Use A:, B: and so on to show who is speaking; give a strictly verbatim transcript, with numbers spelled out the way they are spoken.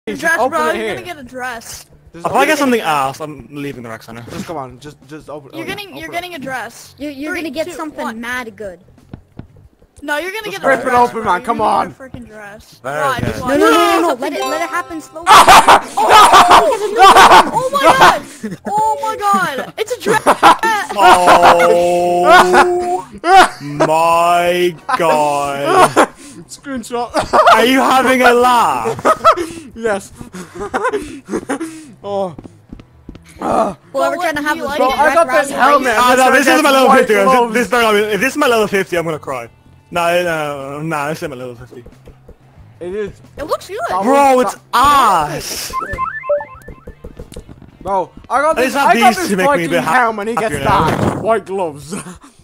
A: Dress,
B: open
A: bro.
B: it
A: You're
B: here.
A: gonna get a dress.
B: Just
C: If I get something else, I'm leaving the rec center.
B: Just come on, just just open.
A: You're
B: oh, yeah,
A: getting,
B: open
A: you're
B: it.
A: getting a dress.
D: You're, you're
A: Three,
D: gonna get
A: two,
D: something
A: one.
D: mad good.
A: No, you're gonna
B: Just
A: get a
B: rip it
A: dress,
B: open,
A: bro.
B: man,
A: You're
B: come
A: gonna
B: on.
A: get a freaking dress.
C: Very
A: Watch,
C: good.
A: watch.
D: No, no, no, no, no.
A: Something
D: Let it,
A: good.
D: let it happen slowly.
A: Oh my god! Oh my god! It's a dress!
C: Oh my god.
B: Screenshot.
C: Are you having a laugh?
B: Yes. Oh. Uh,
D: Well, we're
A: what,
D: trying to
A: do
D: have
A: you
D: a
A: like
D: big
A: it?
B: Bro, I got
D: rec
B: this
D: rally.
B: helmet.
C: Ah, no, this is my level
B: White
C: fifty. If
B: gloves.
C: this, no, if this is my level fifty, I'm gonna cry. No, no, no, this isn't my level fifty.
B: It is.
A: It looks good.
C: Bro, it's ass.
B: Bro, I got
C: I
B: this,
C: just have
B: I got
C: these
B: this
C: to make me a
B: Viking
C: bit ha-
B: helmet and he
C: happier
B: gets
C: now.
B: that. White gloves.